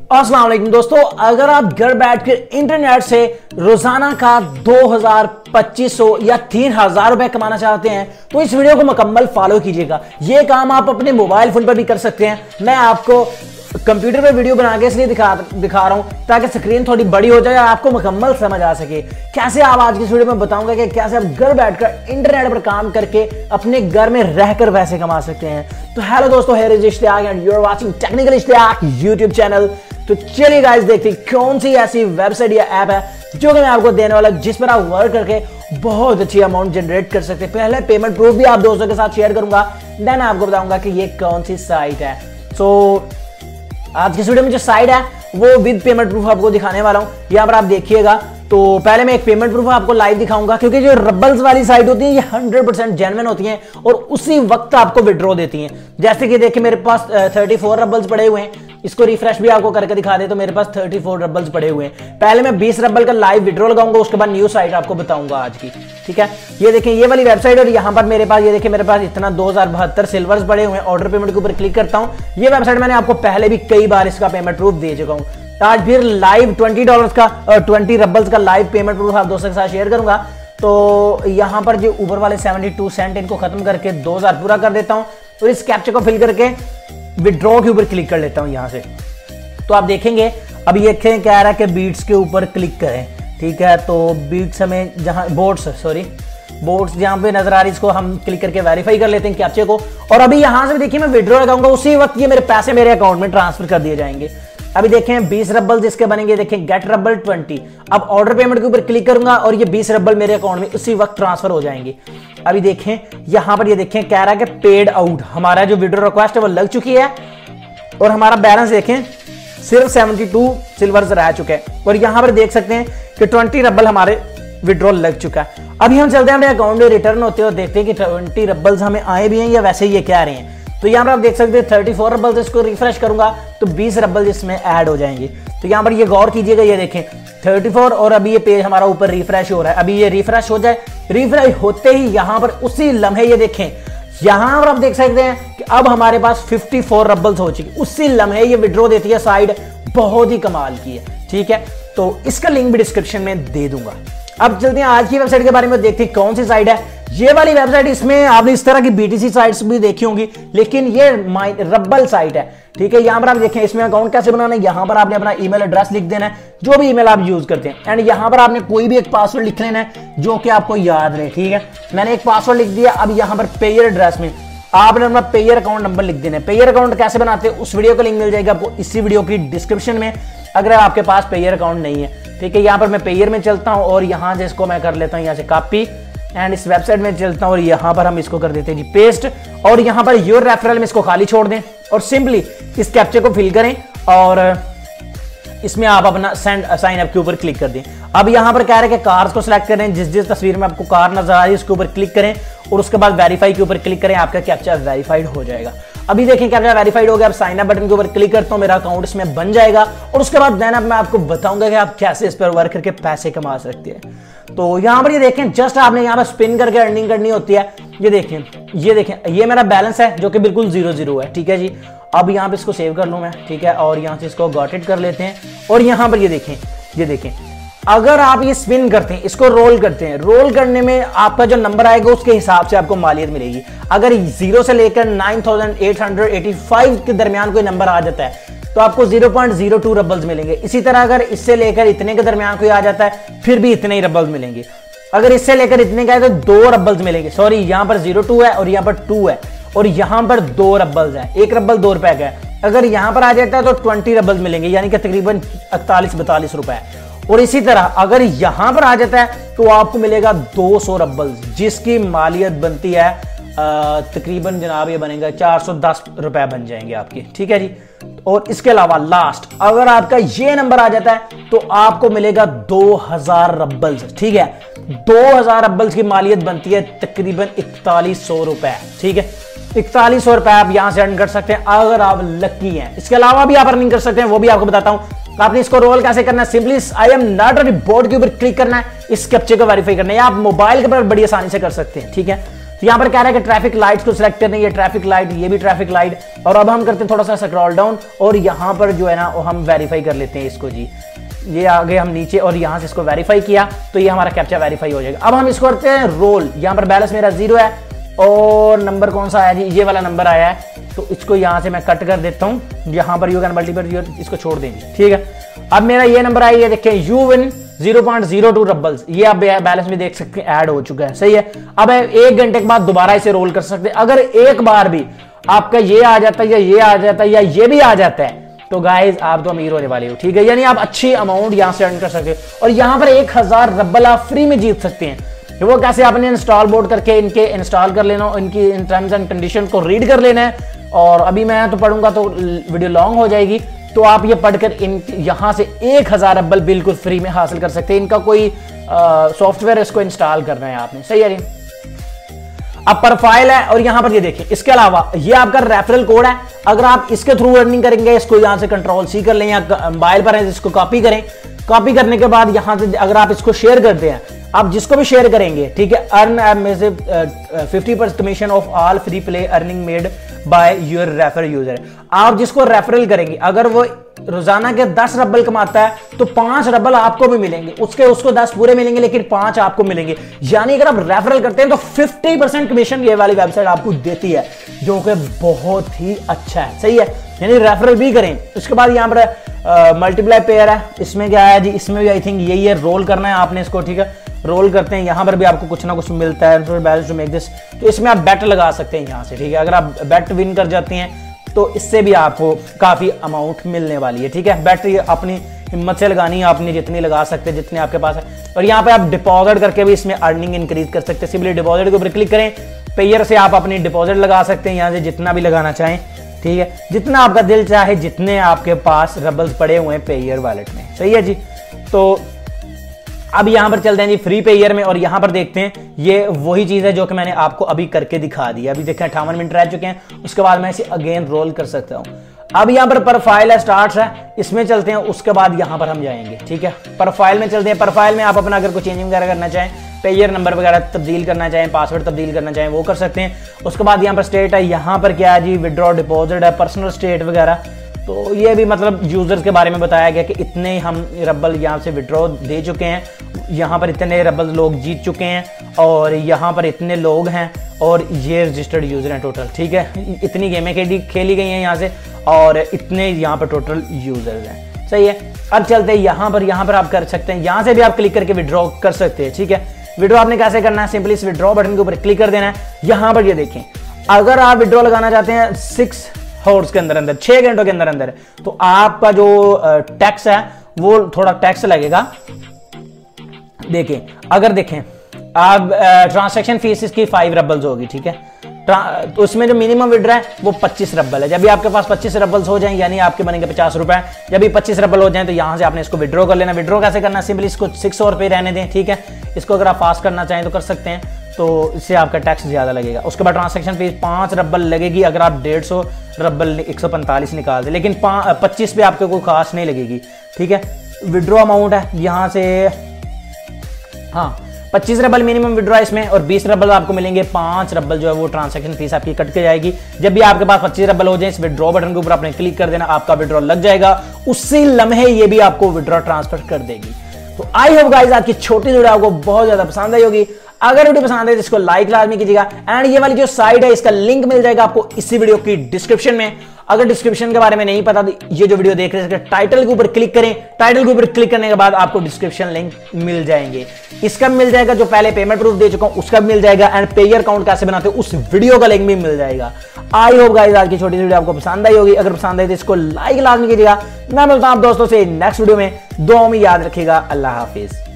अस्सलाम वालेकुम दोस्तों, अगर आप घर बैठकर इंटरनेट से रोजाना का 2000, 2500 या 3000 रुपए कमाना चाहते हैं तो इस वीडियो को मुकम्मल फॉलो कीजिएगा। यह काम आप अपने मोबाइल फोन पर भी कर सकते हैं। मैं आपको कंप्यूटर पे वीडियो बना के इसलिए दिखा रहा हूं ताकि स्क्रीन थोड़ी बड़ी हो जाए और आपको मुकम्मल समझ आ सके। कैसे आप आज की इस वीडियो में बताऊंगा कि कैसे आप घर बैठकर इंटरनेट पर काम करके अपने घर में रहकर पैसे कमा सकते हैं। तो हेलो दोस्तों, here is Ishtiaq and you are watching technical Ishtiaq YouTube channel. तो चलिए गाइस देखते हैं कौन सी ऐसी वेबसाइट या ऐप है जो कि मैं आपको देने वाला जिस पर आप वर्क करके बहुत अच्छी अमाउंट जनरेट कर सकते हैं। पहले पेमेंट प्रूफ भी आप दोस्तों के साथ शेयर करूंगा, देन आपको बताऊंगा कि ये कौन सी साइट है। सो आज की वीडियो में जो साइट है वो विद पेमेंट प्रूफ आपको दिखाने वाला हूं। यहां पर आप देखिएगा तो पहले मैं एक पेमेंट प्रूफ आपको लाइव दिखाऊंगा, क्योंकि जो रबल्स वाली साइट होती है ये 100% जेन्युइन होती हैं और उसी वक्त आपको विड्रॉ देती हैं। जैसे कि देखिए मेरे पास 34 रबल्स पड़े हुए हैं। इसको रिफ्रेश भी आपको करके दिखा दे तो मेरे पास 34 रबल्स पड़े हुए हैं। पहले मैं 20 रबल का लाइव विड्रॉ लगाऊंगा, उसके बाद न्यू साइट आपको बताऊंगा आज की। ठीक है, ये देखें ये वाली वेबसाइट और यहाँ पर मेरे पास ये देखिए मेरे पास इतना 2072 सिल्वर्स पड़े हुए हैं। ऑर्डर पेमेंट के ऊपर क्लिक करता हूँ। ये वेबसाइट मैंने आपको पहले भी कई बार इसका पेमेंट प्रूफ दे चुका हूँ। आज फिर लाइव $20 का और 20 रबल्स का लाइव पेमेंट प्रूफ आप दोस्तों के साथ शेयर करूंगा। तो यहाँ पर जो ऊपर वाले 72 सेंट इनको खत्म करके 2000 पूरा कर देता हूँ और इस कैप्चा को फिल करके विड्रॉ के ऊपर क्लिक कर लेता हूँ यहाँ से। तो आप देखेंगे अब ये कह रहा है कि बीट्स के ऊपर क्लिक करें। ठीक है, तो बीट्स हमें जहाँ बोट्स जहाँ पे नजर आ रही है इसको हम क्लिक करके वेरीफाई कर लेते हैं कैप्चे को। और अभी यहाँ से देखिए मैं विड्रॉ लगाऊंगा, उसी वक्त ये मेरे पैसे मेरे अकाउंट में ट्रांसफर कर दिए जाएंगे। अभी देखें 20 रबल जिसके बनेंगे, देखें गेट रबल 20। अब ऑर्डर पेमेंट के ऊपर क्लिक करूंगा और ये 20 रबल मेरे अकाउंट में उसी वक्त ट्रांसफर हो जाएंगे। अभी देखें यहां पर ये देखें कह रहा है कि पेड आउट, हमारा जो विड्रॉ रिक्वेस्ट है वो लग चुकी है और हमारा बैलेंस देखें सिर्फ 72 सिल्वर्स रह चुके हैं। और यहां पर देख सकते हैं कि 20 रबल हमारे विड्रॉ लग चुका है। अभी हम चलते हैं अपने अकाउंट में रिटर्न होते हुए देखते हैं कि 20 रबल्स हमें आए भी हैं या वैसे ही ये कह रहे हैं। तो यहाँ पर आप देख सकते हैं 34 रबल्स, इसको रिफ्रेश करूंगा तो 20 रबल्स इसमें ऐड हो जाएंगे। तो यहाँ पर ये गौर कीजिएगा, ये देखें 34 और अभी ये पेज हमारा ऊपर रिफ्रेश हो रहा है। अभी ये रिफ्रेश हो जाए, रिफ्रेश होते ही यहाँ पर उसी लम्हे ये देखें यहाँ पर आप देख सकते हैं कि अब हमारे पास 54 रबल्स हो चुकी। उसी लम्हे ये विड्रॉ देती है साइड, बहुत ही कमाल की है। ठीक है, तो इसका लिंक भी डिस्क्रिप्शन में दे दूंगा। अब चलते हैं आज की वेबसाइट के बारे में, देखते हैं कौन सी साइट है ये वाली वेबसाइट। इसमें आपने इस तरह की बीटीसी साइट्स भी देखी होंगी, लेकिन ये रबल साइट है। ठीक है, यहां पर आप देखें इसमें अकाउंट कैसे बनाना है। यहां पर आपने अपना ईमेल एड्रेस लिख देना है, जो भी ईमेल आप यूज करते हैं, एंड यहां पर आपने कोई भी एक पासवर्ड लिख लेना है जो कि आपको याद रहे। ठीक है, मैंने एक पासवर्ड लिख दिया। अब यहां पर पेयर एड्रेस में आपने अपना पेयर अकाउंट नंबर लिख देना है। पेयर अकाउंट कैसे बनाते हैं उस वीडियो का लिंक मिल जाएगा आपको इसी वीडियो की डिस्क्रिप्शन में, अगर आपके पास पेयर अकाउंट नहीं है। ठीक है, यहाँ पर मैं पेयर में चलता हूँ और यहाँ से इसको मैं कर लेता हूँ यहाँ से कॉपी एंड इस वेबसाइट में चलता हूँ और यहाँ पर हम इसको कर देते हैं जी पेस्ट। और यहाँ पर योर रेफरल में इसको खाली छोड़ दें और सिंपली इस कैप्चे को फिल करें और इसमें आप अपना सेंड साइन अप के ऊपर क्लिक कर दें। अब यहाँ पर कह रहे हैं कि कार्स को सिलेक्ट करें, जिस तस्वीर में आपको कार नजर आ रही है उसके ऊपर क्लिक करें और उसके बाद वेरीफाई के ऊपर क्लिक करें, आपका कैप्चा वेरीफाइड हो जाएगा। अभी देखें कैप्चा वेरीफाइड हो गया। अब साइन अप बटन के ऊपर क्लिक करता हूं, मेरा अकाउंट इसमें बन जाएगा और उसके बाद देन मैं आपको बताऊंगा कि आप कैसे इस पर वर्क करके पैसे कमा सकते हैं। तो यहां पर ये देखें जस्ट आपने यहां पर स्पिन करके अर्निंग करनी होती है। ये देखें ये मेरा बैलेंस है जो कि बिल्कुल 0 है। ठीक है जी, अब यहाँ पे इसको सेव कर लूं मैं। ठीक है, और यहाँ से इसको गॉट इट कर लेते हैं और यहाँ पर ये देखें अगर आप ये स्पिन करते हैं, इसको रोल करते हैं, रोल करने में आपका जो नंबर आएगा उसके हिसाब से आपको मालियत मिलेगी। अगर 0 से लेकर 9885 के दरमियान कोई नंबर आ जाता है तो आपको 0.02 रबल्स मिलेंगे। इसी तरह अगर इससे लेकर इतने के दरमियान कोई आ जाता है फिर भी इतने ही रबल्स मिलेंगे। अगर इससे लेकर इतने का है तो 2 रबल्स मिलेंगे। सॉरी, यहाँ पर 02 है और यहाँ पर 2 है और यहाँ पर 2 रबल्स है। 1 रबल 2 रुपए का है। अगर यहाँ पर आ जाता है तो 20 रबल्स मिलेंगे, यानी कि तकरीबन 41-42 रुपए। और इसी तरह अगर यहां पर आ जाता है तो आपको मिलेगा 200 रबल्स, जिसकी मालियत बनती है तकरीबन जनाब ये बनेगा 410 रुपए बन जाएंगे आपके। ठीक है जी, और इसके अलावा लास्ट अगर आपका ये नंबर आ जाता है तो आपको मिलेगा 2000 रबल्स। ठीक है, 2000 रबल्स की मालियत बनती है तकरीबन 4100 रुपए। ठीक है, 4100 रुपए आप यहां से अर्न कर सकते हैं अगर आप लकी हैं। इसके अलावा भी आप अर्निंग कर सकते हैं, वो भी आपको बताता हूं। आपने इसको रोल कैसे करना है, simply I am not a board के ऊपर क्लिक करना है, इस कैप्चे को वेरीफाई करना है। आप मोबाइल के ऊपर बड़ी आसानी से कर सकते हैं। ठीक है, तो यहाँ पर कह रहा है कि ट्रैफिक लाइट्स को सिलेक्ट करनी है, ट्रैफिक लाइट, ये भी ट्रैफिक लाइट। और अब हम करते हैं थोड़ा सा स्क्रॉल डाउन और यहाँ पर जो है ना वो हम वेरीफाई कर लेते हैं इसको जी। ये आगे हम नीचे और यहाँ से इसको वेरीफाई किया तो ये हमारा कैप्चा वेरीफाई हो जाएगा। अब हम इसको करते हैं रोल। यहाँ पर बैलेंस मेरा 0 है और नंबर कौन सा आया जी, ये वाला नंबर आया है। तो इसको यहाँ से मैं कट कर देता हूँ, यहाँ पर यू कैन मल्टीपल, इसको छोड़ देंगे, ठीक है। अब मेरा ये नंबर आई है, देखें यू विन 0.02 रबल्स, ये आप बैलेंस में देख सकते हैं ऐड हो चुका है, सही है। अब 1 घंटे के बाद दोबारा इसे रोल कर सकते हैं। अगर एक बार भी आपका ये आ जाता है या ये आ जाता है या ये भी आ जाता है तो गाइज आप तो अमीर होने वाले हो, ठीक है। यानी आप अच्छी अमाउंट यहां से अर्न कर सकते हो और यहां पर 1000 रबल आप फ्री में जीत सकते हैं। वो कैसे, आपने इंस्टॉल बोर्ड करके इनके इंस्टॉल कर लेना, इनकी इन टर्म्स एंड कंडीशन को रीड कर लेना है। और अभी मैं तो पढ़ूंगा तो वीडियो लॉन्ग हो जाएगी, तो आप ये पढ़कर इन यहां से 1000 रबल बिल्कुल फ्री में हासिल कर सकते हैं। इनका कोई सॉफ्टवेयर इसको इंस्टॉल करना है आपने, सही है। अब प्रोफाइल है और यहां पर ये देखिए, इसके अलावा ये आपका रेफरल कोड है। अगर आप इसके थ्रू अर्निंग करेंगे, इसको यहां से कंट्रोल सी कर लें या मोबाइल पर है इसको कॉपी करें। कॉपी करने के बाद यहां से अगर आप इसको शेयर करते हैं, आप जिसको भी शेयर करेंगे, ठीक है, अर्न ऐप में से 50% commission of all free play earning made by your refer user. आप जिसको रेफरल करेंगे, अगर वो रोजाना के 10 रबल कमाता है तो 5 रबल आपको भी मिलेंगे, उसको 10 पूरे मिलेंगे लेकिन 5 आपको मिलेंगे। यानी अगर आप रेफरल करते हैं तो 50% कमीशन ये वाली वेबसाइट आपको देती है, जो कि बहुत ही अच्छा है, सही है। यानी रेफरल भी करें। उसके बाद यहाँ पर मल्टीप्लाई पेयर है, इसमें क्या है जी, इसमें भी आई थिंक यही है, रोल करना है आपने इसको, ठीक है। रोल करते हैं, यहाँ पर भी आपको कुछ ना कुछ मिलता है, बैलेंस टू मेक दिस, तो इसमें आप बेट लगा सकते हैं यहाँ से, ठीक है। अगर आप बेट विन कर जाते हैं तो इससे भी आपको काफी अमाउंट मिलने वाली है, ठीक है। बेट अपनी हिम्मत से लगानी है, आपने जितनी लगा सकते हैं, जितने आपके पास है। और यहाँ पे आप डिपॉजिट करके भी इसमें अर्निंग इंक्रीज कर सकते हैं। सिंपली डिपॉजिट के ऊपर क्लिक करें, पेयर से आप अपनी डिपॉजिट लगा सकते हैं, यहाँ से जितना भी लगाना चाहें, ठीक है, जितना आपका दिल चाहे, जितने आपके पास रबल्स पड़े हुए हैं पेयर वॉलेट में, सही है जी। तो अब यहां पर चलते हैं जी फ्री पेयर में और यहां पर देखते हैं, ये वही चीज है जो कि मैंने आपको अभी करके दिखा दी। अभी देखें 58 मिनट रह चुके हैं, उसके बाद मैं इसे अगेन रोल कर सकता हूं। अब यहां पर प्रोफाइल है, स्टार्ट है, इसमें चलते हैं, उसके बाद यहां पर हम जाएंगे, ठीक है। प्रोफाइल में चलते हैं। प्रोफाइल में आप अपना अगर कोई चेंजिंग वगैरह करना चाहें, पेयर नंबर वगैरह तब्दील करना चाहें, पासवर्ड तब्दील करना चाहें, वो कर सकते हैं। उसके बाद यहाँ पर स्टेट है, यहाँ पर क्या है जी, विड्रॉ डिपॉजिट है, पर्सनल स्टेट वगैरह। तो ये भी मतलब यूजर्स के बारे में बताया गया कि इतने हम रबल यहाँ से विड्रॉ दे चुके हैं, यहाँ पर इतने रबल लोग जीत चुके हैं और यहाँ पर इतने लोग हैं और ये रजिस्टर्ड यूजर हैं टोटल, ठीक है। इतनी गेमें खेली गई हैं यहाँ से और इतने यहाँ पर टोटल यूजर्स हैं, सही है। अब चलते हैं यहाँ पर आप कर सकते हैं, यहाँ से भी आप क्लिक करके विड्रॉ कर सकते हैं, ठीक है। विड्रॉ आपने कैसे करना है, सिंपली इस विड्रॉ बटन के ऊपर क्लिक कर देना है। यहाँ पर ये देखें, अगर आप विड्रॉ लगाना चाहते हैं 6 आवर्स के अंदर 6 घंटों के अंदर तो आपका जो टैक्स है वो थोड़ा टैक्स लगेगा। देखें, अगर देखें आप ट्रांजैक्शन फीस इसकी 5 रबल्स होगी, ठीक है। तो उसमें जो मिनिमम विड्रॉ है वो 25 रबल है। जब भी आपके पास 25 रबल्स हो जाएं, यानी आपके बनेंगे 50 रुपए। जब भी 25 रबल हो जाएं तो यहां से आपने इसको विड्रॉ कर लेना। विड्रॉ कैसे करना है, सिंपली इसको 600 रुपए रहने दें, ठीक है। इसको अगर आप फास्ट करना चाहें तो कर सकते हैं, तो इससे आपका टैक्स ज्यादा लगेगा। उसके बाद ट्रांजैक्शन फीस 5 रबल लगेगी अगर आप 150 रबल 145 निकाल दें, लेकिन 25 पे आपको कोई खास नहीं लगेगी, ठीक है। विड्रॉ अमाउंट है यहाँ से, हाँ 25 रबल मिनिमम विड्रॉ इसमें और 20 रबल आपको मिलेंगे। 5 रबल जो है वो ट्रांजैक्शन फीस आपकी कट के जाएगी। जब भी आपके पास 25 रबल हो जाए, इस विड्रॉ बटन के ऊपर आपने क्लिक कर देना, आपका विड्रॉ लग जाएगा। उसी लम्हे ये भी आपको विड्रॉ ट्रांसफर कर देगी। तो आई होप गाइस आज की छोटी वीडियो आपको बहुत ज्यादा पसंद आई होगी। अगर वीडियो पसंद है तो इसको लाइक लाजमी कीजिएगा एंड ये वाली जो साइट है इसका लिंक मिल जाएगा आपको इसी वीडियो की डिस्क्रिप्शन में। अगर डिस्क्रिप्शन के बारे में नहीं पता तो ये जो वीडियो देख रहे हैं टाइटल के ऊपर क्लिक करें। टाइटल के ऊपर क्लिक करने के बाद आपको डिस्क्रिप्शन लिंक मिल जाएंगे। इसका मिल जाएगा, जो पहले पेमेंट प्रूफ दे चुका हूं उसका मिल जाएगा एंड पेयर अकाउंट कैसे बनाते हैं उस वीडियो का लिंक भी मिल जाएगा। आई होप गाइस आज की छोटी वीडियो आपको पसंद आई होगी। अगर पसंद आई तो इसको लाइक लाजमी कीजिएगा। मैं मिलता हूं आप दोस्तों से नेक्स्ट वीडियो में। दुआ में याद रखिएगा। अल्लाह हाफिज।